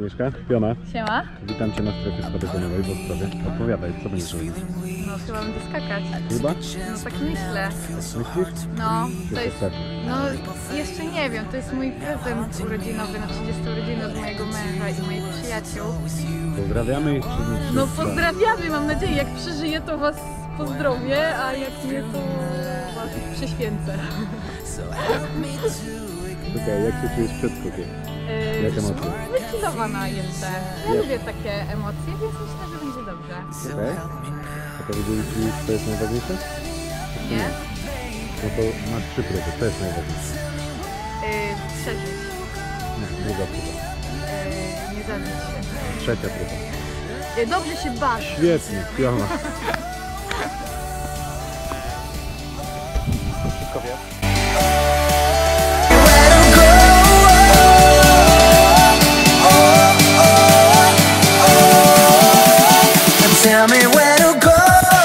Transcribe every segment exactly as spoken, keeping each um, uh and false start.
Agnieszka, Piona. Siema. Witam Cię na strefie spadochronowej w Ostrowie. Opowiadaj, co będziesz robić? No chyba będę skakać. Chyba? No tak myślę. Myślisz? No, to Jesteś jest... pewny? No jeszcze nie wiem, to jest mój prezent urodzinowy na trzydzieste urodziny od mojego męża i moich przyjaciół. Pozdrawiamy ich czy nie? No pozdrawiamy, mam nadzieję, jak przeżyję to was pozdrowię, a jak nie to was prześwięcę. Okej, jak się czujesz przed skokiem? Yy, Jak emocje? Wychillowana jestem. Ja Jak? lubię takie emocje, więc myślę, że będzie dobrze. Okej. A powiedzieli Ci, co jest najważniejsze? Nie? No to na trzy próby, co jest najważniejsze? Yy, przeżyć. Nie, druga próba. Yy, nie zabić się. Trzecia próba. Yy, dobrze się bawić. Świetnie, Piona. Wszystko wiem. Tell me where to go.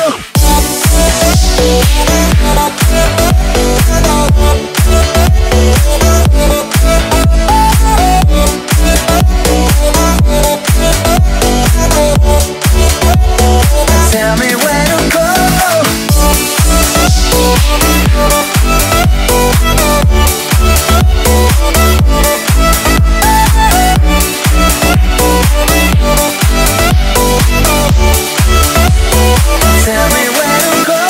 Tell me where to go. Tell me where to go.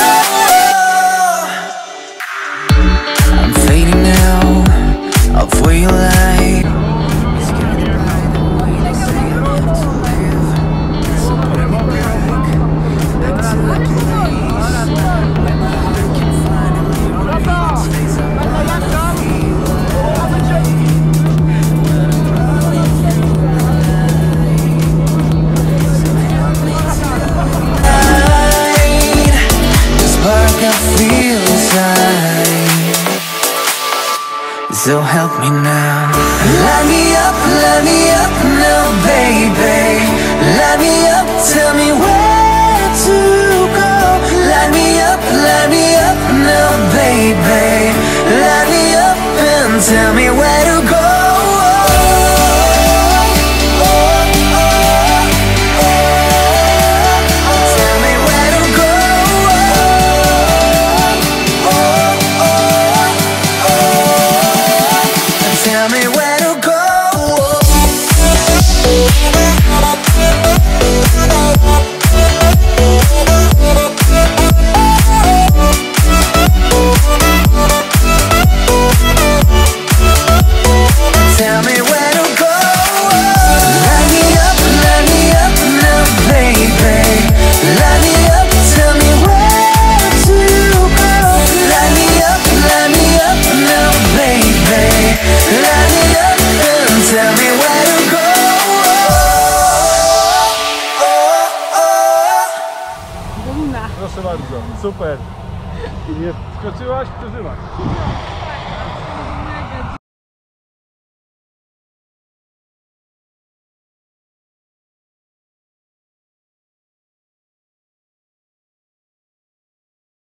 I'm fading now of where you lie. It's getting by the way they say I have to live. So bring me back, back to the place where my heart can finally breathe. Stays up on my feet. When I'm running through my life, so help me tonight. The spark I feel inside, so help me now. Light me up, light me up now, baby. Light me up, tell me where to go. Light me up, light me up now, baby. Light me up and tell me where to go. Tell me where to go. Tell me where to go. Tell me where to go. Light me up, light me up now, baby. Light me up, tell me where to go. Light me up, light me up now, baby. Light me up and tell me where to go. Dumna. Proszę bardzo, super. Nie skoczyłaś, przeżyłaś.